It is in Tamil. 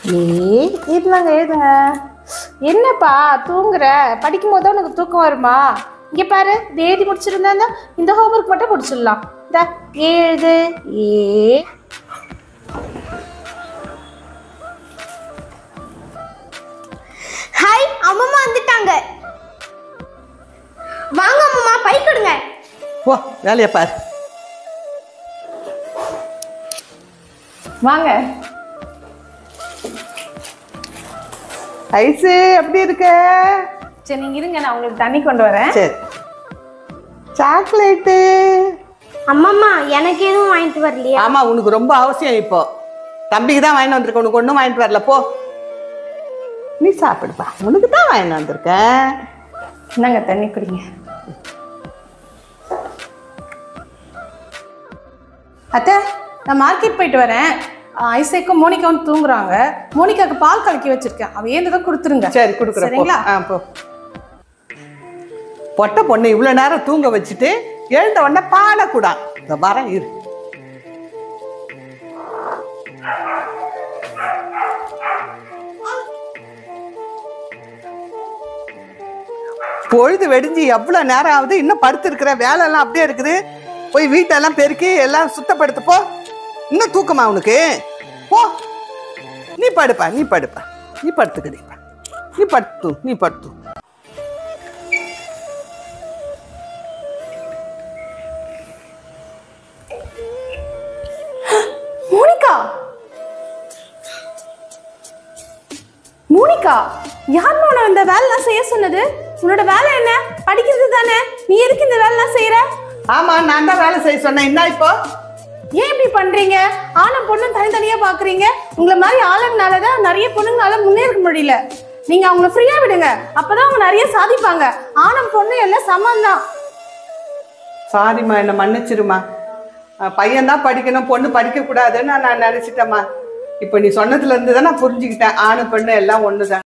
இதுலாங்க எழுதுங்க. என்னப்பா தூங்குற? படிக்கும் போது உனக்கு தூக்கம் வருமா? இங்கே பாரு, இது எழுதி முடிச்சிருந்தா இந்த ஹோம்ஒர்க் மட்டும் முடிச்சிடலாம். இந்த எழுது ஹாய், அம்மா வந்துட்டாங்க. வாங்க அம்மா, பை கொடுங்க. போ, வேலையை பாரு. வாங்க. ஐசு எப்படி இருக்க? சரி, நீங்க இருங்க, நான் உங்களுக்கு தண்ணி கொண்டு வரேன். சரி. சாக்லேட்டு. அம்மாம்மா, எனக்கு எதுவும் வாங்கிட்டு வரலையா? ஆமா, உனக்கு ரொம்ப அவசியம். இப்போ தம்பிக்கு தான் வாங்கிட்டு வந்திருக்க, உனக்கு ஒன்றும் வாங்கிட்டு வரல. போ, நீ சாப்பிடுப்பா, உனக்கு தான் வாங்கிட்டு வந்திருக்கேன். என்னங்க, தண்ணி குடிங்க. அத்தை, நான் மார்க்கெட் போயிட்டு வரேன். ஐசேக்கும் மோனிகாவும் தூங்குறாங்க. மோனிகாவுக்கு பால் கலக்கி வச்சிருக்கேன், அவ ஏந்ததான் கொடுத்துருங்க. சரி, கொடுக்குறேன். சரிங்களா? போ. பொட்டை பொண்ணு இவ்வளோ நேரம் தூங்க வச்சுட்டு எழுந்த உடனே பாடக்கூடாது. இந்த வரேன் இரு. பொழுது வெடிஞ்சு எவ்வளோ நேரம் ஆகுது, இன்னும் படுத்துருக்கிற வேலையெல்லாம் அப்படியே இருக்குது. போய் வீட்டெல்லாம் பெருக்கி எல்லாம் சுத்தப்படுத்து. போ, இன்னும் தூக்கமா உனக்கு? போ, நீ படுப்பா, நீ படுத்துக்கிறிப்பா, நீ படுத்து. மோனிகா, யாருன்னு உன்னை இந்த வேலைலாம் செய்ய சொன்னது? உன்னோட வேலை என்ன? படிக்கிறது தானே. நீ எதுக்கு இந்த வேலைலாம் செய்யற? ஆமா, நான் தான் வேலை செய்ய சொன்னேன். என்ன இப்போ? ஏன் இப்படி பண்றீங்க? ஆணும் பொண்ணும் தனித்தனியா பாக்குறீங்க. உங்களை மாதிரி ஆளுங்கனாலதான் நிறைய பொண்ணுங்களால முன்னேற முடியல. நீங்க அவங்கள ஃப்ரீயா விடுங்க, அப்பதான் அவங்க நிறைய சாதிப்பாங்க. ஆணும் பொண்ணு எல்லாம் சமம் தான். சாரிம்மா, என்னை மன்னிச்சிருமா. பையன் தான் படிக்கணும், பொண்ணு படிக்க கூடாதுன்னு நான் நினைச்சிட்டேம்மா. இப்போ நீ சொன்னதுல இருந்து தான் நான் புரிஞ்சுக்கிட்டேன், ஆணு பெண்ணு எல்லாம் ஒண்ணுதான்.